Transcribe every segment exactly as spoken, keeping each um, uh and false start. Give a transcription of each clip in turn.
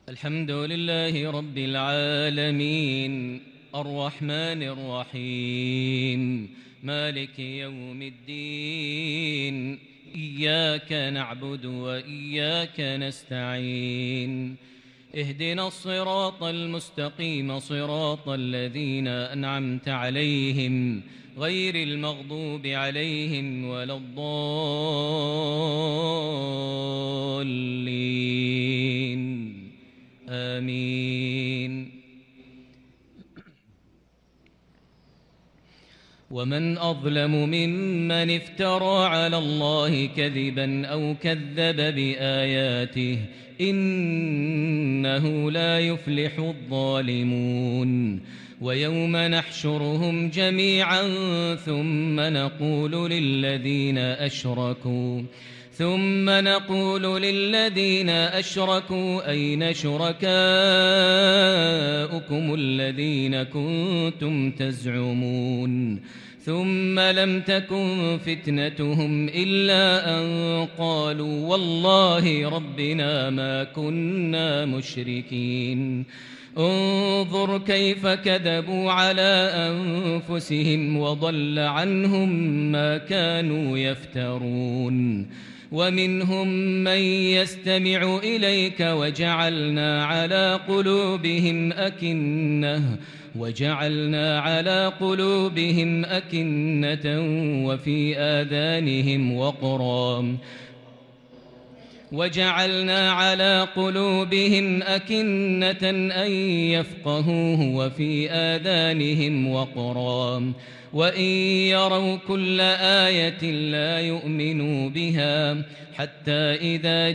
الحمد لله رب العالمين الرحمن الرحيم مالك يوم الدين إياك نعبد وإياك نستعين اهدنا الصراط المستقيم صراط الذين أنعمت عليهم غير المغضوب عليهم ولا الضالين آمين. ومن أظلم ممن افترى على الله كذبا أو كذب بآياته إنه لا يفلح الظالمون. ويوم نحشرهم جميعا ثم نقول للذين أشركوا ثم نقول للذين أشركوا أين شركاؤكم الذين كنتم تزعمون ثم لم تكن فتنتهم إلا أن قالوا والله ربنا ما كنا مشركين. انظر كيف كذبوا على أنفسهم وضل عنهم ما كانوا يفترون. ومنهم من يستمع إليك وجعلنا على قلوبهم أكنة وجعلنا على قلوبهم أكنة وفي آذانهم وقرا وجعلنا على قلوبهم أكنة أن يفقهوه وفي آذانهم وقرا وإن يروا كل آية لا يؤمنوا بها حتى إذا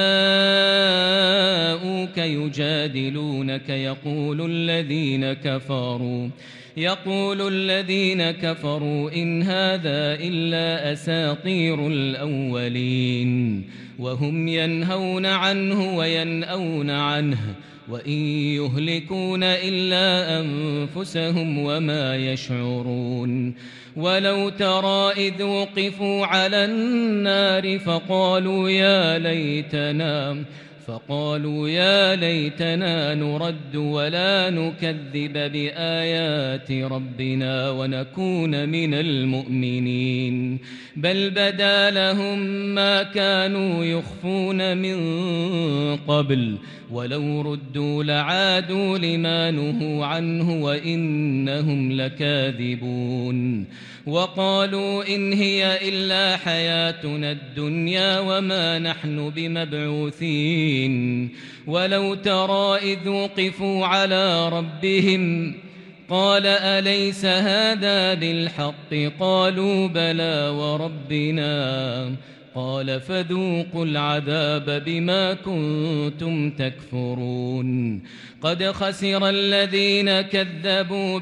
جاءوك يجادلونك يقول الذين كفروا يقول الذين كفروا إن هذا إلا أساطير الأولين وهم ينهون عنه وينأون عنه وإن يهلكون إلا أنفسهم وما يشعرون. ولو ترى إذ وقفوا على النار فقالوا يا ليتنا فقالوا يا ليتنا نرد ولا نكذب بآيات ربنا ونكون من المؤمنين بل بدا لهم ما كانوا يخفون من قبل ولو ردوا لعادوا لما نهوا عنه وإنهم لكاذبون. وقالوا إن هي إلا حياتنا الدنيا وما نحن بمبعوثين. ولو ترى إذ وقفوا على ربهم قال أليس هذا بالحق قالوا بلى وربنا قال فذوقوا العذاب بما كنتم تكفرون. قد خسر الذين كذبوا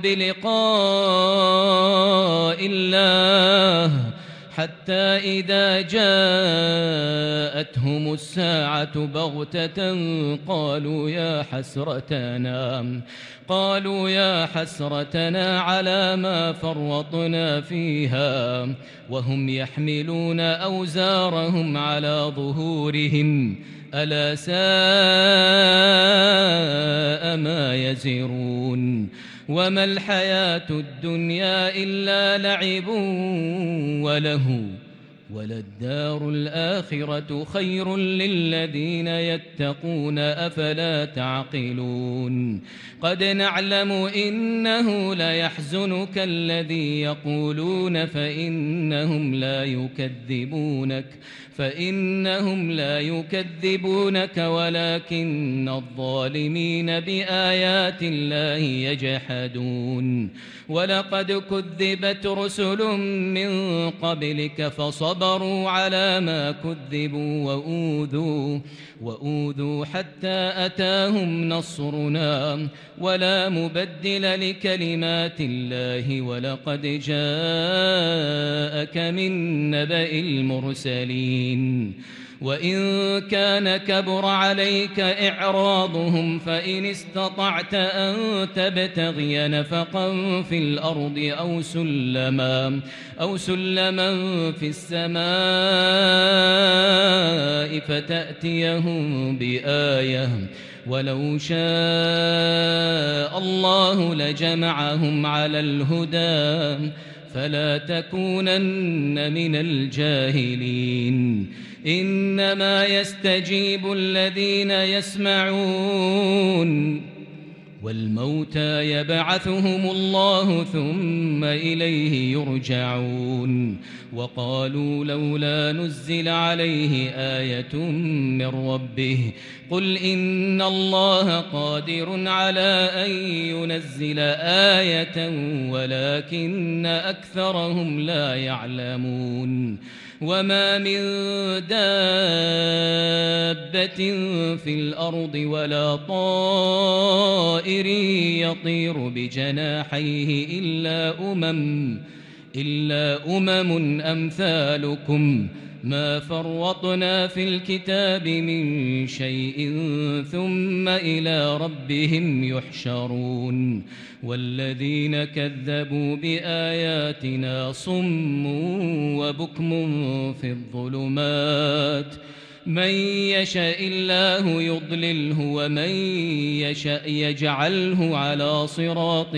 بلقاء الله حتى إذا جاءتهم الساعة بغتة قالوا يا حسرتنا قالوا يا حسرتنا على ما فرطنا فيها وهم يحملون أوزارهم على ظهورهم ألا ساء ما يزرون. وما الحياة الدنيا إلا لعب وله وللدار الآخرة خير للذين يتقون أفلا تعقلون. قد نعلم إنه ليحزنك الذي يقولون فإنهم لا يكذبونك فإنهم لا يكذبونك ولكن الظالمين بآيات الله يجحدون. ولقد كذبت رسل من قبلك فصبروا على ما كذبوا وأوذوا وأوذوا حتى أتاهم نصرنا ولا مبدل لكلمات الله ولقد جاءك من نبأ المرسلين. وإن كان كبر عليك إعراضهم فإن استطعت أن تبتغي نفقا في الأرض أو سلما أو سلما في السماء السماء فتأتيهم بآية ولو شاء الله لجمعهم على الهدى فلا تكونن من الجاهلين إنما يستجيب الذين يسمعون والموتى يبعثهم الله ثم إليه يرجعون وقالوا لولا نزل عليه آية من ربه قل إن الله قادر على أن ينزل آية ولكن أكثرهم لا يعلمون وما من دابة في الأرض ولا طائر يطير بجناحيه إلا أمم إلا أمم أمثالكم ما فرطنا في الكتاب من شيء ثم إلى ربهم يحشرون والذين كذبوا بآياتنا صم وبكم في الظلمات من يشاء الله يضلله ومن يشاء يجعله على صراط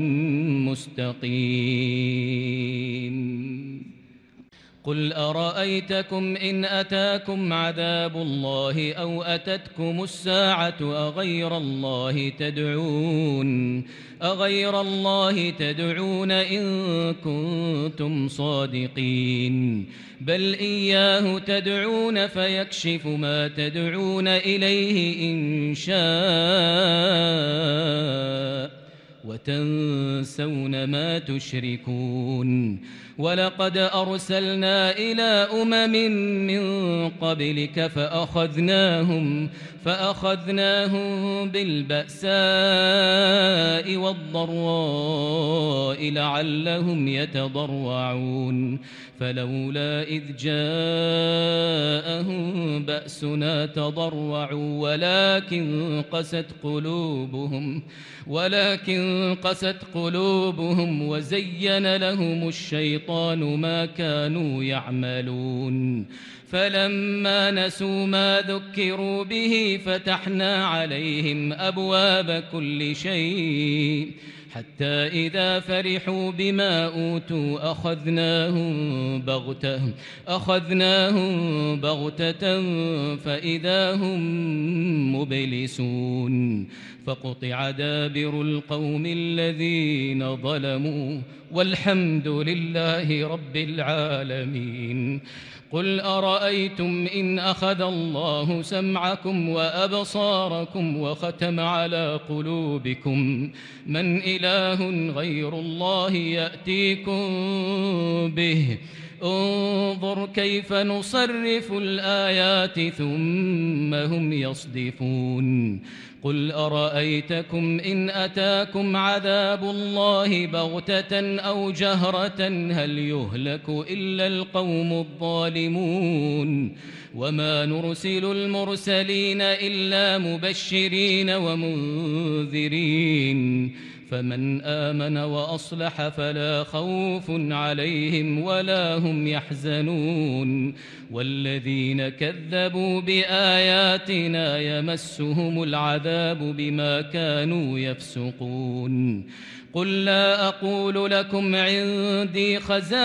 مستقيم قل أرأيتكم إن أتاكم عذاب الله أو أتتكم الساعة أغير الله تدعون أغير الله تدعون إن كنتم صادقين بل إياه تدعون فيكشف ما تدعون إليه إن شاء وتنسون ما تشركون ولقد أرسلنا إلى أمم من قبلك فأخذناهم فأخذناهم بالبأساء والضراء لعلهم يتضرعون فلولا إذ جاءهم بأسنا تضرعوا ولكن قست قلوبهم ولكن قست قلوبهم وزين لهم الشيطان ما كانوا يعملون فلما نسوا ما ذكروا به فتحنا عليهم أبواب كل شيء حتى إذا فرحوا بما أوتوا أخذناهم بغتة أخذناهم بغتة فإذا هم مبلسون فقطع دابر القوم الذين ظلموا والحمد لله رب العالمين قل أرأيتم إن أخذ الله سمعكم وأبصاركم وختم على قلوبكم من إله غير الله يأتيكم به انظر كيف نصرف الآيات ثم هم يصدفون قل أرأيتكم إن أتاكم عذاب الله بغتة أو جهرة هل يهلك إلا القوم الظالمون وما نرسل المرسلين إلا مبشرين ومنذرين فمن آمن وأصلح فلا خوف عليهم ولا هم يحزنون والذين كذبوا بآياتنا يمسهم العذاب بما كانوا يفسقون قل لا أقول لكم عندي خزائن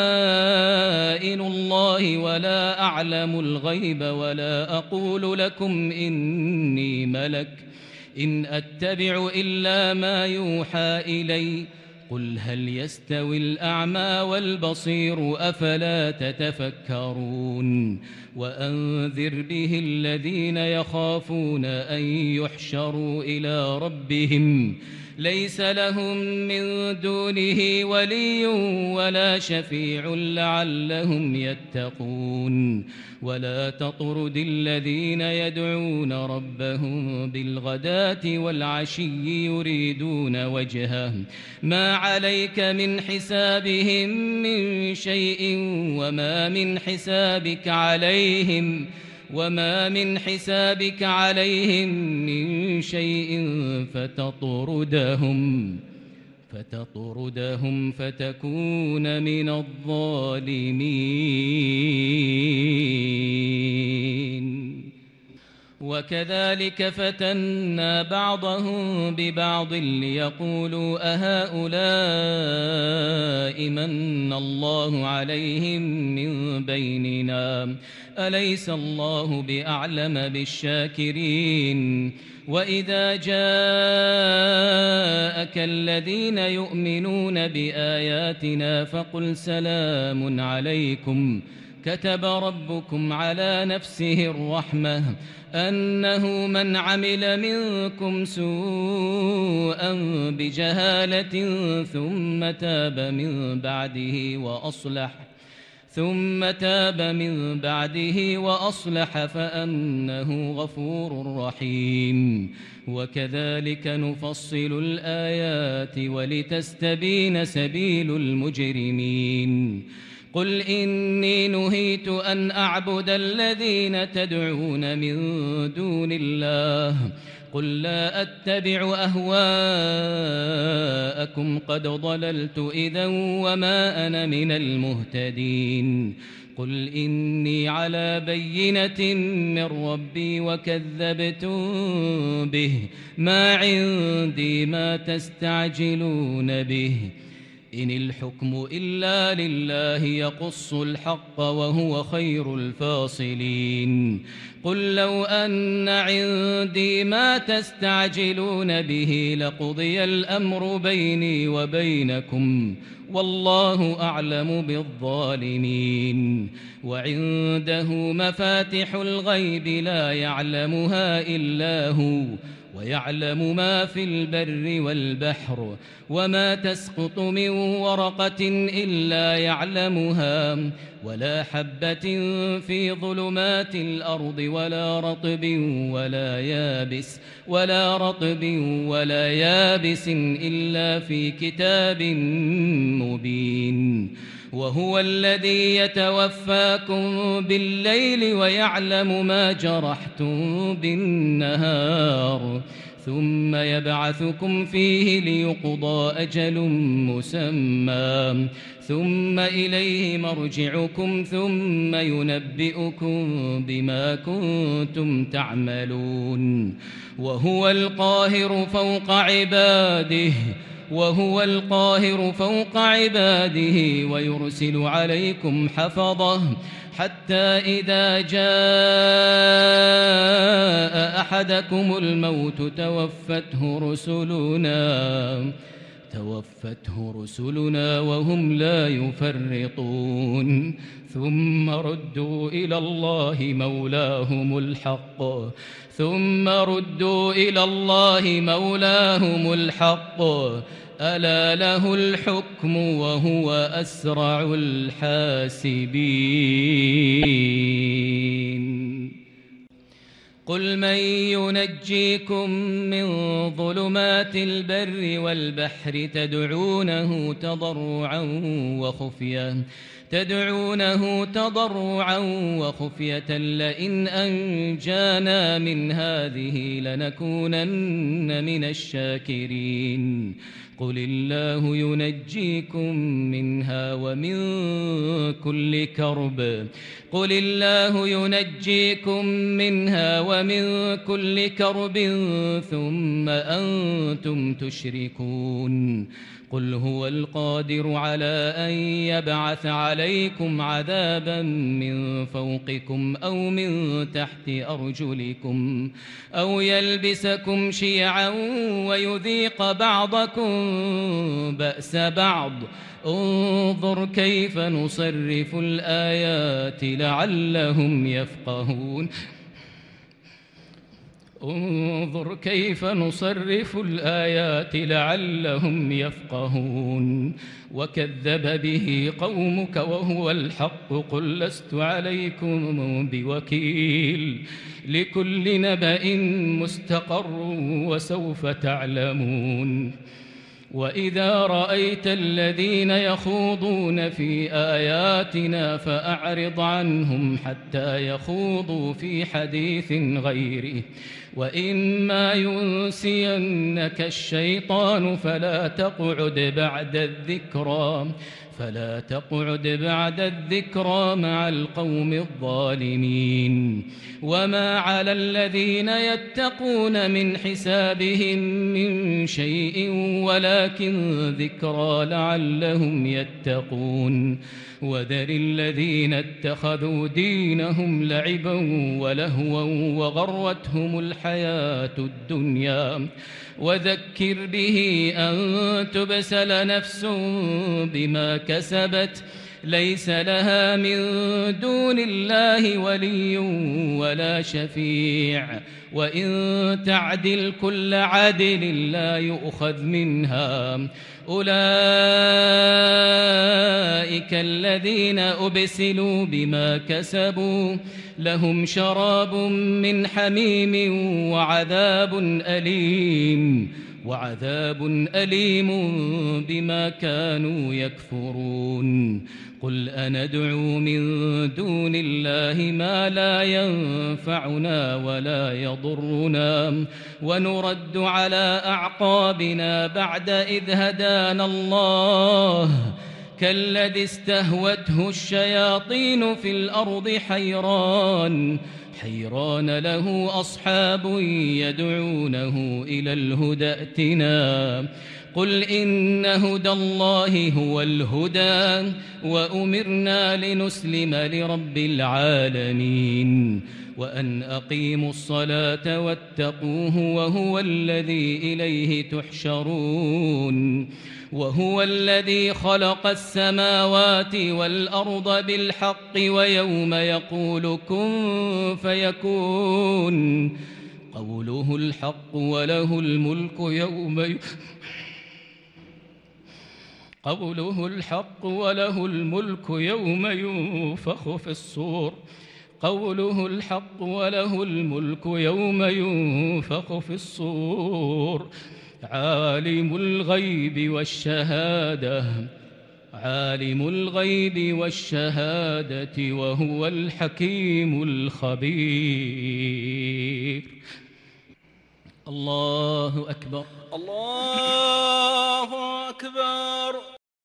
الله ولا أعلم الغيب ولا أقول لكم إني ملك إن أتبع إلا ما يوحى إلي قل هل يستوي الأعمى والبصير أفلا تتفكرون وأنذر به الذين يخافون أن يحشروا إلى ربهم ليس لهم من دونه ولي ولا شفيع لعلهم يتقون ولا تطرد الذين يدعون ربهم بالغداة والعشي يريدون وجهه ما عليك من حسابهم من شيء وما من حسابك عليهم وما من حسابك عليهم من شيء فتطردهم فتطردهم فتكون من الظالمين وكذلك فتنا بعضهم ببعض ليقولوا أهؤلاء من الله عليهم من بيننا أليس الله بأعلم بالشاكرين وإذا جاءك الذين يؤمنون بآياتنا فقل سلام عليكم كتب ربكم على نفسه الرحمة أنه من عمل منكم سوءا بجهالة ثم تاب من بعده وأصلح ثم تاب من بعده وأصلح فأنه غفور رحيم وكذلك نفصل الآيات ولتستبين سبيل المجرمين قل إني نهيت أن أعبد الذين تدعون من دون الله قل لا أتبع أهواءكم قد ضللت إذا وما أنا من المهتدين قل إني على بينة من ربي وكذبتم به ما عندي ما تستعجلون به إن الحكم إلا لله يقص الحق وهو خير الفاصلين قل لو أن عندي ما تستعجلون به لقضي الأمر بيني وبينكم والله أعلم بالظالمين وعنده مفاتح الغيب لا يعلمها إلا هو ويعلم ما في البر والبحر وما تسقط من ورقة إلا يعلمها ولا حبة في ظلمات الأرض ولا رطب ولا يابس ولا رطب ولا يابس إلا في كتاب مبين وهو الذي يتوفاكم بالليل ويعلم ما جرحتم بالنهار ثم يبعثكم فيه ليقضى أجل مسمى ثم إليه مرجعكم ثم ينبئكم بما كنتم تعملون وهو القاهر فوق عباده وهو القاهر فوق عباده ويرسل عليكم حفظه حتى إذا جاء أحدكم الموت توفته رسلنا توفته رسلنا وهم لا يفرطون ثم ردوا إلى الله مولاهم الحق ثم ردوا إلى الله مولاهم الحق ألا له الحكم وهو أسرع الحاسبين قل من ينجيكم من ظلمات البر والبحر تدعونه تضرعا وخفية تدعونه تضرعا وخفية لئن أنجانا من هذه لنكونن من الشاكرين قل الله ينجيكم منها ومن كل كرب قل الله ينجيكم منها ومن كل كرب ثم أنتم تشركون قل هو القادر على أن يبعث عليكم عذابا من فوقكم أو من تحت أرجلكم أو يلبسكم شيعا ويذيق بعضكم بأس بعض انظر كيف نصرف الآيات لعلهم يفقهون انظر كيف نصرف الآيات لعلهم يفقهون وكذب به قومك وهو الحق قل لست عليكم بوكيل لكل نبأ مستقر وسوف تعلمون وإذا رأيت الذين يخوضون في آياتنا فأعرض عنهم حتى يخوضوا في حديث غيره وإما ينسينك الشيطان فلا تقعد بعد الذكرى فلا تقعد بعد الذكرى مع القوم الظالمين وما على الذين يتقون من حسابهم من شيء ولكن ذكرى لعلهم يتقون وذر الذين اتخذوا دينهم لعبا ولهوا وغرتهم الحياة الدنيا وذكر به أن تبسل نفس بما كسبت ليس لها من دون الله ولي ولا شفيع وإن تعدل كل عدل لا يؤخذ منها أولئك الذين أبسلوا بما كسبوا لهم شراب من حميم وعذاب أليم وعذاب أليم بما كانوا يكفرون قل أندعو من دون الله ما لا ينفعنا ولا يضرنا ونرد على أعقابنا بعد إذ هدانا الله كالذي استهوته الشياطين في الأرض حيران حيران له أصحاب يدعونه إلى الهدى ائتنا قل إن هدى الله هو الهدى وأمرنا لنسلم لرب العالمين وأن أقيموا الصلاة واتقوه وهو الذي إليه تحشرون وهو الذي خلق السماوات والأرض بالحق ويوم يقول كن فيكون قوله الحق وله الملك يوم ي... قوله الحق وله الملك يوم ينفخ في الصور قوله الحق وله الملك يوم ينفخ في الصور عالم الغيب والشهادة عالم الغيب والشهادة وهو الحكيم الخبير. الله أكبر. الله أكبر.